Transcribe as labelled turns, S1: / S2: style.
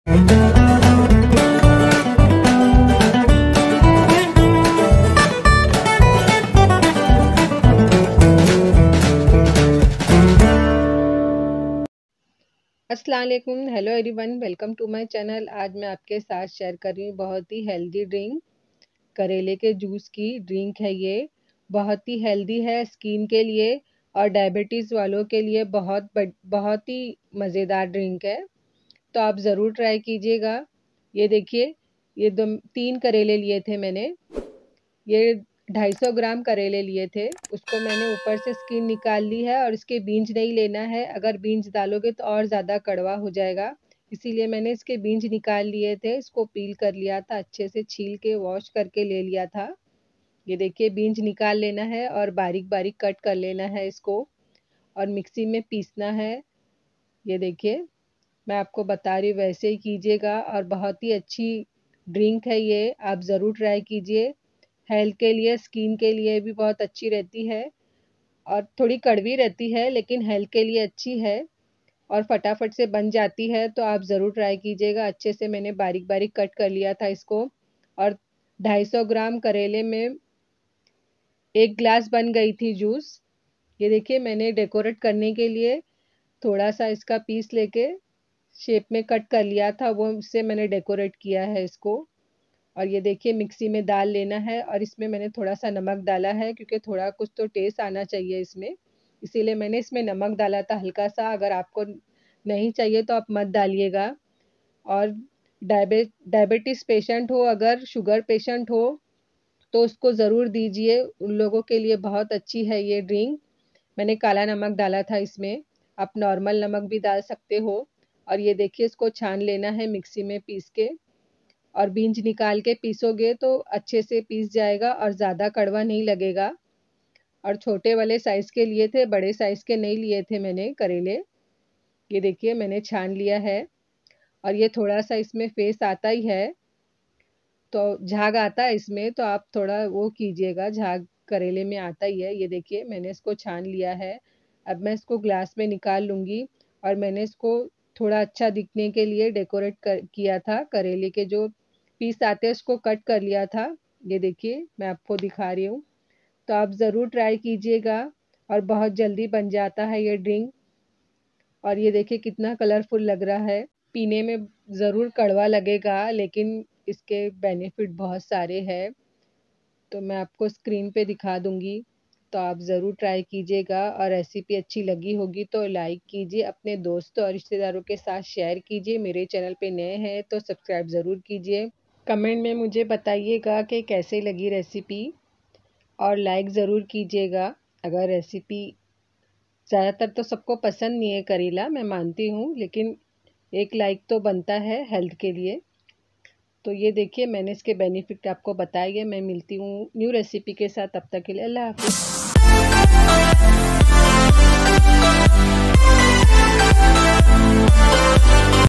S1: अस्सलाम वालेकुम, hello everyone, welcome to my channel. आज मैं आपके साथ शेयर कर रही हूँ बहुत ही हेल्दी ड्रिंक, करेले के जूस की ड्रिंक है। ये बहुत ही हेल्दी है स्किन के लिए और डायबिटीज़ वालों के लिए बहुत ही मज़ेदार ड्रिंक है। तो आप ज़रूर ट्राई कीजिएगा। ये देखिए, ये 3 करेले लिए थे मैंने। ये 250 ग्राम करेले लिए थे। उसको मैंने ऊपर से स्किन निकाल ली है और इसके बीज नहीं लेना है। अगर बीज डालोगे तो और ज़्यादा कड़वा हो जाएगा, इसीलिए मैंने इसके बीज निकाल लिए थे। इसको पील कर लिया था, अच्छे से छील के वॉश करके ले लिया था। ये देखिए, बीज निकाल लेना है और बारीक बारीक कट कर लेना है इसको और मिक्सी में पीसना है। ये देखिए, मैं आपको बता रही हूँ, वैसे ही कीजिएगा और बहुत ही अच्छी ड्रिंक है ये, आप ज़रूर ट्राई कीजिए। हेल्थ के लिए, स्किन के लिए भी बहुत अच्छी रहती है और थोड़ी कड़वी रहती है, लेकिन हेल्थ के लिए अच्छी है और फटाफट से बन जाती है। तो आप ज़रूर ट्राई कीजिएगा। अच्छे से मैंने बारीक बारीक कट कर लिया था इसको और 250 ग्राम करेले में 1 ग्लास बन गई थी जूस। ये देखिए, मैंने डेकोरेट करने के लिए थोड़ा सा इसका पीस लेके शेप में कट कर लिया था, वो उससे मैंने डेकोरेट किया है इसको। और ये देखिए, मिक्सी में डाल लेना है और इसमें मैंने थोड़ा सा नमक डाला है, क्योंकि थोड़ा कुछ तो टेस्ट आना चाहिए इसमें, इसीलिए मैंने इसमें नमक डाला था हल्का सा। अगर आपको नहीं चाहिए तो आप मत डालिएगा। और डायबिटीज़ पेशेंट हो, अगर शुगर पेशेंट हो तो उसको ज़रूर दीजिए, उन लोगों के लिए बहुत अच्छी है ये ड्रिंक। मैंने काला नमक डाला था इसमें, आप नॉर्मल नमक भी डाल सकते हो। और ये देखिए, इसको छान लेना है मिक्सी में पीस के, और बीज निकाल के पीसोगे तो अच्छे से पीस जाएगा और ज़्यादा कड़वा नहीं लगेगा। और छोटे वाले साइज़ के लिए थे, बड़े साइज़ के नहीं लिए थे मैंने करेले। ये देखिए, मैंने छान लिया है और ये थोड़ा सा इसमें फेस आता ही है, तो झाग आता है इसमें, तो आप थोड़ा वो कीजिएगा, झाग करेले में आता ही है। ये देखिए, मैंने इसको छान लिया है। अब मैं इसको ग्लास में निकाल लूँगी और मैंने इसको थोड़ा अच्छा दिखने के लिए डेकोरेट किया था। करेले के जो पीस आते हैं उसको कट कर लिया था। ये देखिए, मैं आपको दिखा रही हूँ। तो आप ज़रूर ट्राई कीजिएगा और बहुत जल्दी बन जाता है ये ड्रिंक। और ये देखिए, कितना कलरफुल लग रहा है। पीने में ज़रूर कड़वा लगेगा, लेकिन इसके बेनिफिट बहुत सारे हैं, तो मैं आपको स्क्रीन पे दिखा दूँगी। तो आप ज़रूर ट्राई कीजिएगा और रेसिपी अच्छी लगी होगी तो लाइक कीजिए, अपने दोस्तों और रिश्तेदारों के साथ शेयर कीजिए। मेरे चैनल पे नए हैं तो सब्सक्राइब ज़रूर कीजिए। कमेंट में मुझे बताइएगा कि कैसे लगी रेसिपी और लाइक ज़रूर कीजिएगा। अगर रेसिपी, ज़्यादातर तो सबको पसंद नहीं है करेला, मैं मानती हूँ, लेकिन एक लाइक तो बनता है हेल्थ के लिए। तो ये देखिए, मैंने इसके बेनिफिट आपको बताए हैं। मैं मिलती हूँ न्यू रेसिपी के साथ, तब तक के लिए अल्लाह हाफ़िज़।